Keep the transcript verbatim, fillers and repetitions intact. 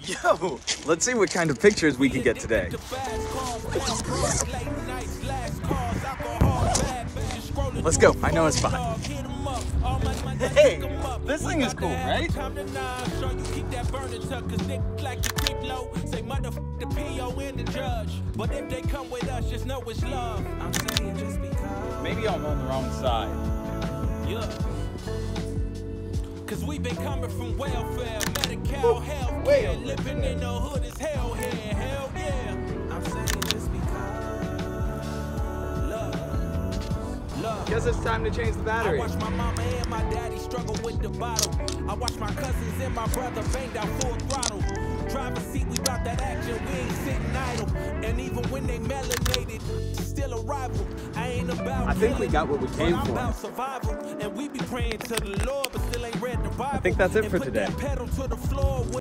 Yo, let's see what kind of pictures we can get today. Let's go, I know a spot. Hey, this thing is cool, right? Maybe I'm on the wrong side. Yeah. Cause we've been coming from welfare, medical, healthcare, living in the hood is hell here, hell yeah. I'm saying just because love, love. Guess it's time to change the battery. I watch my mama and my daddy struggle with the bottle. I watch my cousins and my brother banged out full throttle. Driver's seat, we got that action, we ain't sitting idle. And even when they melanated, still a rival. I ain't about I think we got what we came for. About survival. And we be praying to the Lord, but still ain't read the Bible. I think that's it for today.